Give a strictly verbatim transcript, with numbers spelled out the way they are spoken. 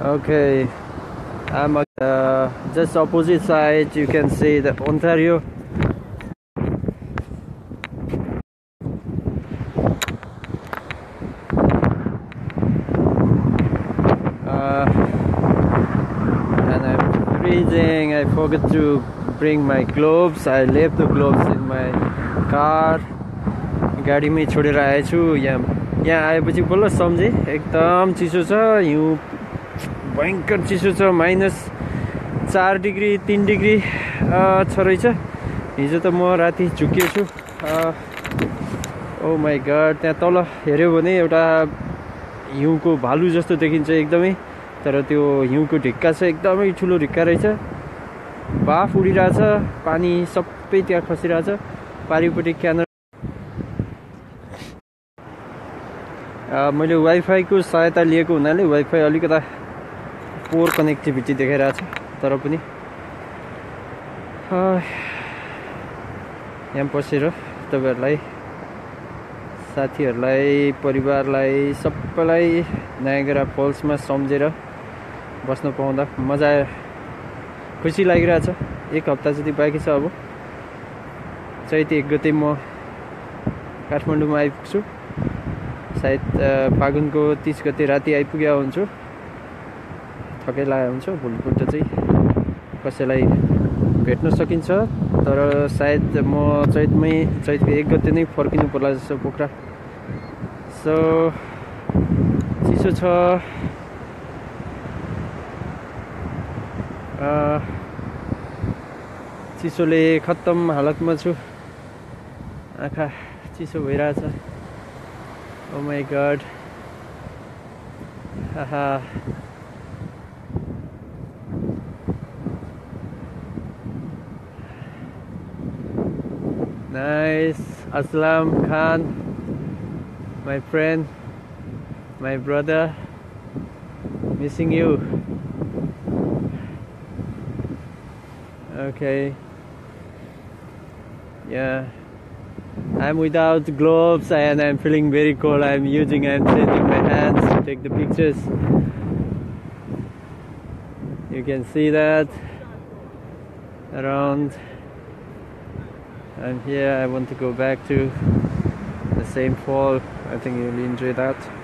Okay, I'm at uh, just opposite side. You can see the Ontario. Uh, and I'm freezing. I forgot to bring my gloves. I left the gloves in my car. गाडीमै छोडेर आएछु। यहाँ यहाँ आएपछि बल्ल सम्झेँ एकदम चिसो छ, हिउँ भयङ्कर चिसो छ। माइनस चार डिग्री तीन डिग्री छ रहेछ। हिजो त म राति झुकिएछु। ओ माई गड, त्यहाँ तल हेऱ्यो भने एउटा हिउँको भालु जस्तो देखिन्छ एकदमै, तर त्यो हिउँको ढिक्का छ, एकदमै ठुलो ढिक्का रहेछ। बाफ उडिरहेछ, पानी सबै त्यहाँ खसिरहेछ। पारिपट्टि क्यानर मैले वाइफाईको सहायता लिएको हुनाले वाइफाई अलिकता पोर कनेक्टिभिटी देखाइरहेछ, तर पनि यहाँ बसेर तपाईँहरूलाई, साथीहरूलाई, परिवारलाई, सबैलाई नायगरा फल्समा सम्झेर बस्न पाउँदा मजा आयो, खुसी लागिरहेछ। एक हप्ता जति बाँकी छ। अब चैत एक गते म काठमाडौँमा आइपुग्छु। सायद फागुनको तीस गते राति आइपुगेको हुन्छु। थकै लागेको हुन्छ। भोलिपल्ट चाहिँ कसैलाई भेट्न सकिन्छ, तर सायद म चैतमै चैतको एक गते नै फर्किनु पर्ला जस्तो पोखरा। सो चिसो छ। चिसोले खत्तम हालतमा छु। आँखा चिसो भइरहेछ। Oh my god. Haha. Nice. Aslam Khan, my friend, my brother, missing you. Okay. Yeah. I'm without gloves and I'm feeling very cold. I'm using, I'm changing my hands to take the pictures. You can see that around. I'm here. I want to go back to the same fall. I think you'll enjoy that.